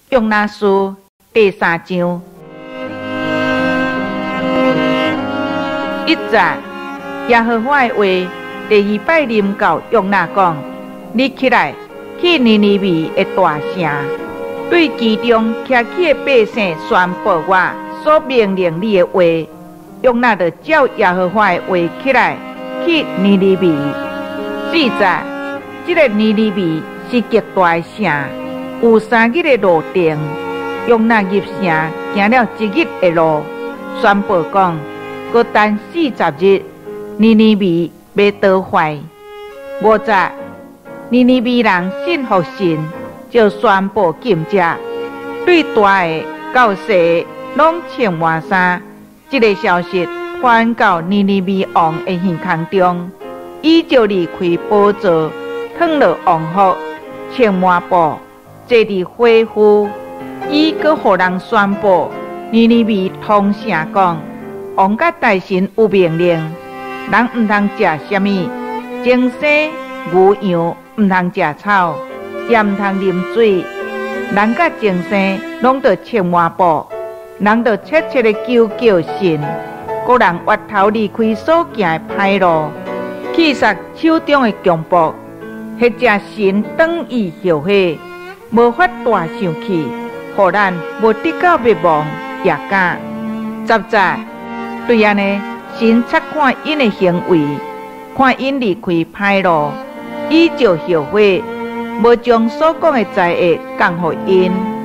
约拿书第3章1节，耶和华的话第2摆临到约拿讲：你起来，去尼尼微的大城，对其中徛起的百姓宣布我所命令你的话。约拿就照耶和华的话起来，去尼尼微。4节，这个尼尼微是极大的城，有3日的路程。约拿入城，行了1日的路，宣布讲，搁等40日，尼尼微要倒坏。5节，尼尼微人信服神，就宣布禁食，对大的到小的拢穿麻衫。这个消息传到尼尼微王的耳孔中，伊就离开宝座，脱落王服，穿麻布，坐伫火湖。伊搁互人宣布，尼尼微通城讲，王甲大臣有命令，人毋通食什么精生牛羊，毋通食草，也毋通啉水。人甲精生拢得穿麻布，人得切切的求救神。个人越头离开所行的歹路，去杀手中的强暴，或者神等伊后悔，无法大生气。互咱无得到灭亡也敢。10节，对安尼，神察看因的行为，看因离开歹路，伊就后悔，无将所讲的灾厄降予因。